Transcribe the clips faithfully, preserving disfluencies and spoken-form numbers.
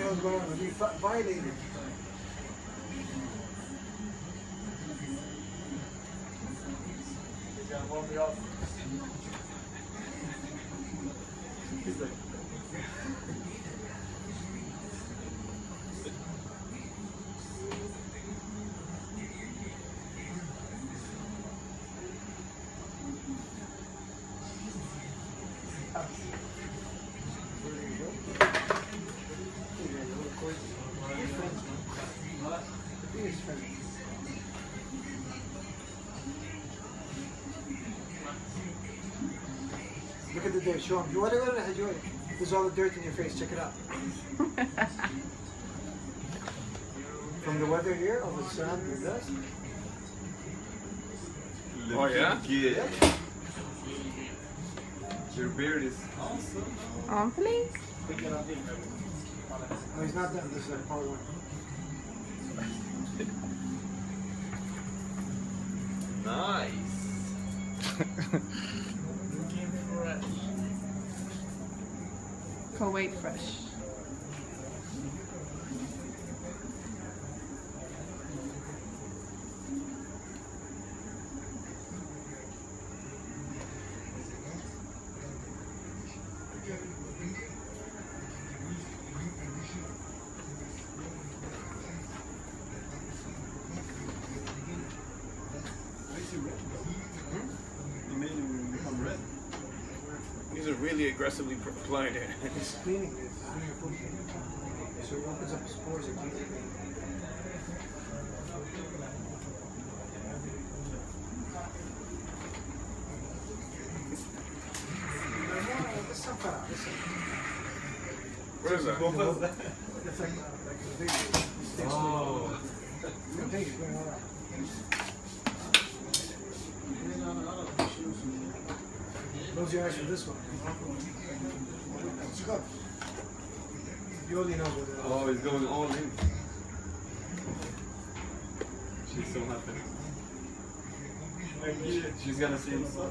what's going on. You violated. He's gonna warm me up. He's like. Look at the dirt, show him. What are you doing? There's all the dirt in your face, check it out. From the weather here, all the sun, the dust. Oh yeah? Yeah. Your beard is awesome. Oh, please. No, he's not done. This is like part one. Nice. Kuwait fresh. Really aggressively applying it. It's cleaning it. So it opens up the spores again. What is that? What was that? It's like, like a big stick. Oh. Close your eyes for this one. Let's go. You only know what it is. Oh, he's going all in. She's so happy. She's gonna see himself.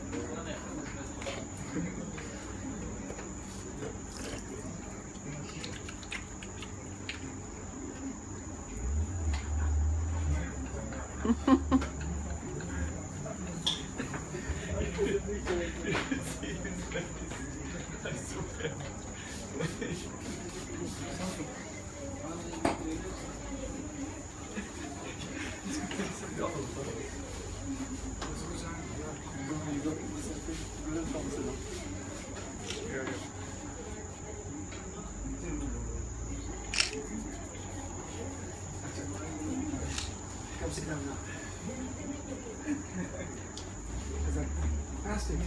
Come sit down now. It's like fasting.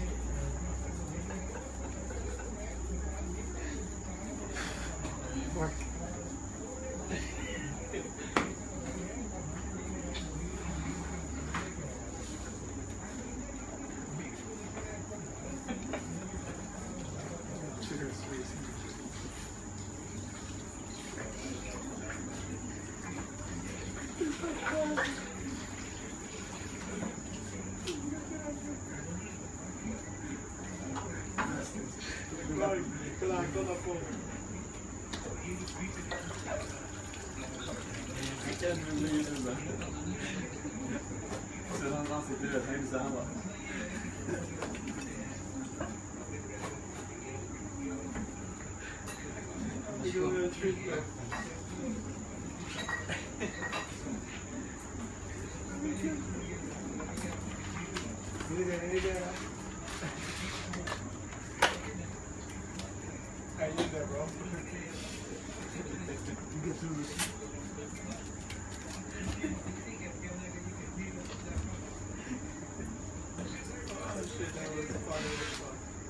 Mark. I need that, bro. You get through this. Oh, shit, that was fun.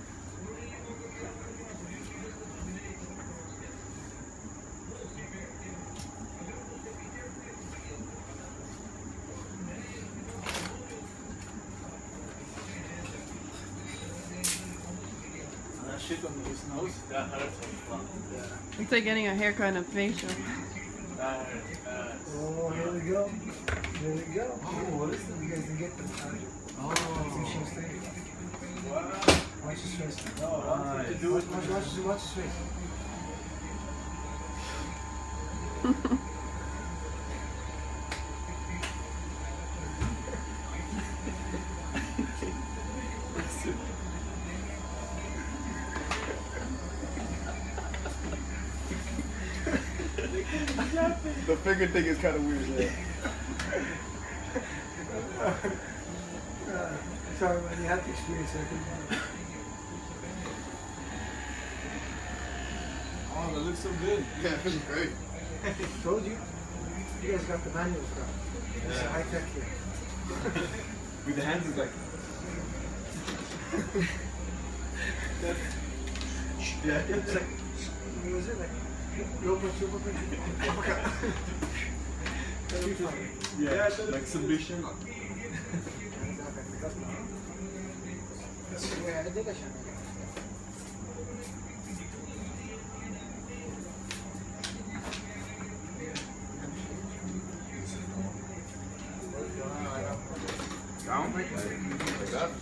Shit on his nose. That hurts a lot. Yeah. It's like getting a haircut and a facial. That hurts. Oh, here we go. Here we go. Oh, what is that? You guys can get the charger. Oh. Wow. Watch his face. No, nice. To do it. Watch, watch, watch his face. The finger thing is kind of weird, yeah. uh, sorry, man, you have to experience that. Oh, that looks so good. Yeah, it feels great. I told you. You guys got the manual stuff. It's Yeah. high tech here. With the hands, it's like. Yeah. It's like, what was it like? You open two, open two. That'll be fun. Yeah, like submission. Yeah, I think I should. Down? Like that.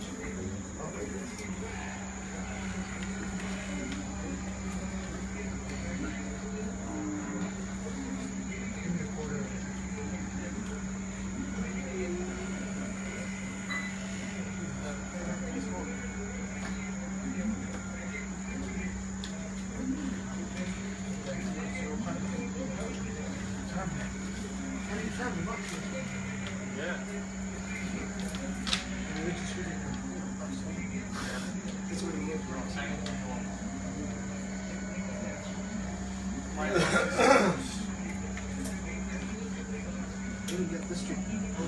Yeah. That's what he did for us. Let me get this straight. Oh,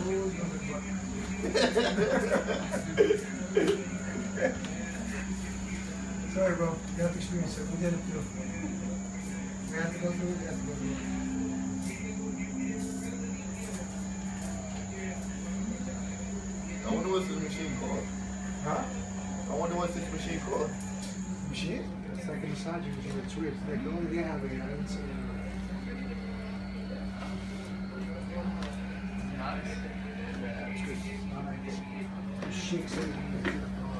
sorry, bro. You have to experience it. We did it too. We have to go through it. We have to go through it. I wonder what's this machine called. Huh? I wonder what's this machine called. Machine? It's like a massaging machine. It's weird. It's like the only they have it. I haven't seen it. Nice. Yeah, it's good. Nice. It shakes everything.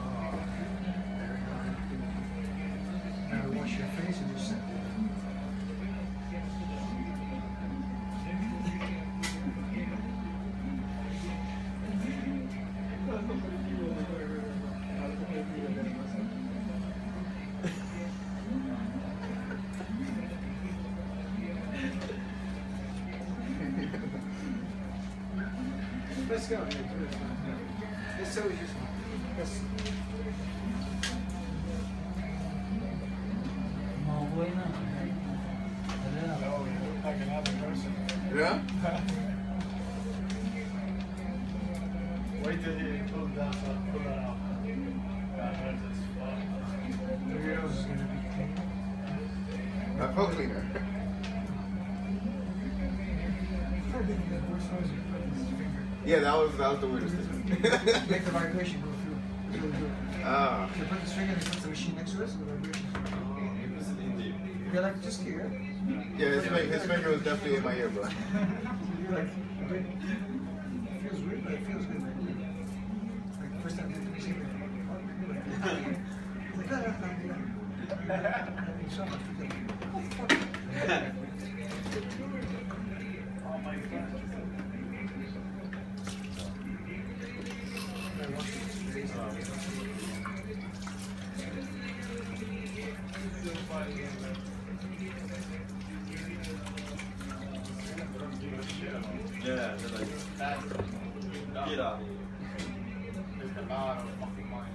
Now wash your face and you sit there. Let's go. Let's go. Let's Yeah? Wait till he pulls down, so pull that out. The nose is going to be clean. I felt cleaner. Yeah, that was that was the weirdest thing. Make the vibration go through. It's really good. Ah. So put this finger and put the machine next to us and the vibration. You're like, just here. Yeah, his, fi- his finger was definitely in my ear, bro. You're like, it feels weird, but it feels good. Like, first time I did the machine, like, like, ah, ah, ah. Having so much to do. Oh, fuck. Oh my god. I watched this crazy. Yeah, they're like, get out of here. There's a lot of fucking money.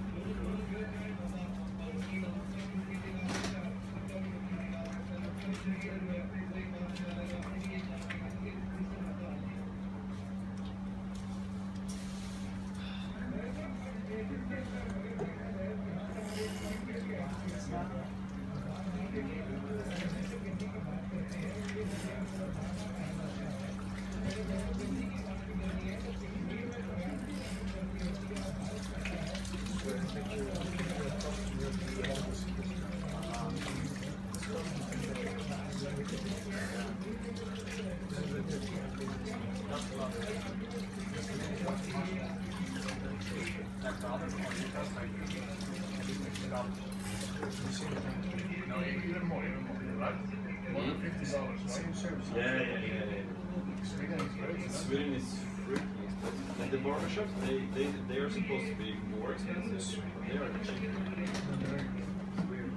fifty dollars, same service. Yeah, yeah, yeah. yeah. Sweden is very expensive. Sweden is freaking expensive. And the barbershops, they, they, they are supposed to be more expensive. They are cheap. Weird.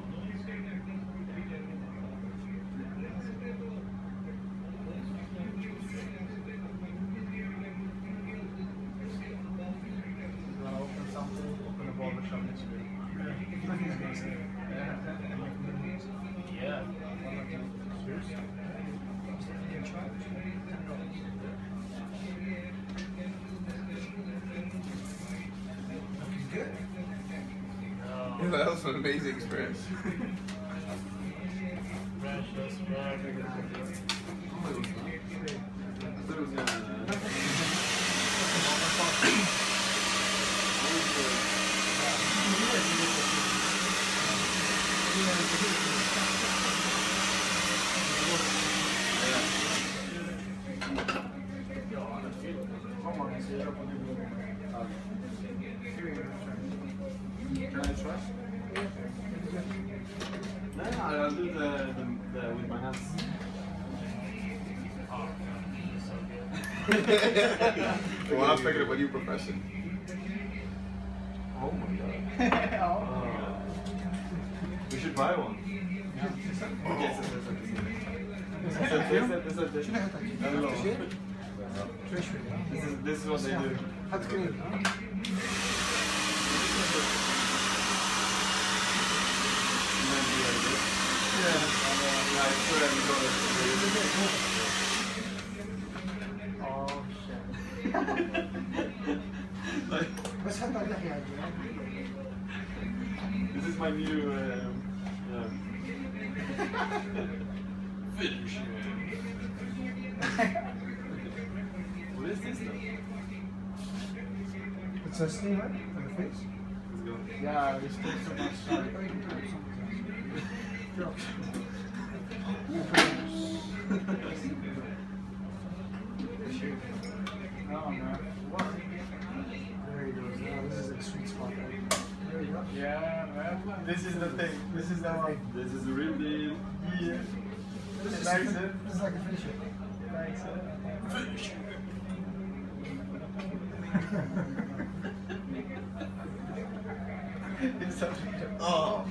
Open something, open a barbershop next week. Yeah. Yeah. Seriously? You can try it. Good. Yeah, that was an amazing experience. Can I try? No, no, I'll do the, the, the with my hands. Oh, so good. Well, I was thinking about your profession. Oh my god. Oh. Uh, we should buy one. Oh. Yes, yes, yes, yes, yes, yes, yes, yes, yes. I don't know. This is, this is what they do. That's good, huh? Yeah. I swear I'm Oh, shit. like, بس حط على اللحية عادي. this is my new um, yeah. finish. What is this though? It's a steamer for the face. Let's go. Yeah, we still so much sorry. Oh man. What? There he goes. Now this is a sweet spot right here. There you go. Yeah, man. This is the thing. This is the one. This is the real deal. Yeah. This is like, a, this is like a finisher. Thanks. Finish. It's such a Oh.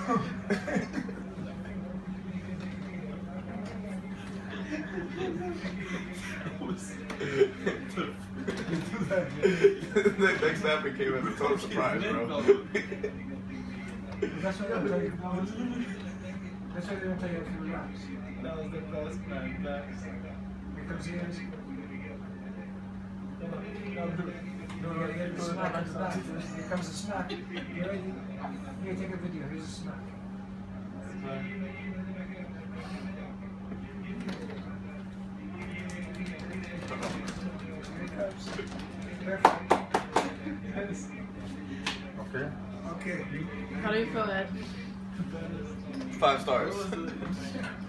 The next happened came as a total surprise, bro. That's why I'm telling you. That's why they don't tell you if you relax. That was the best man. Relax. Here comes the ears. No, no, no, the smack comes back. Here comes the smack. You ready? Here, take a video. Here's a smack. Here it comes. Perfect. Yes. Okay. Okay. How do you feel, Ed? Five stars.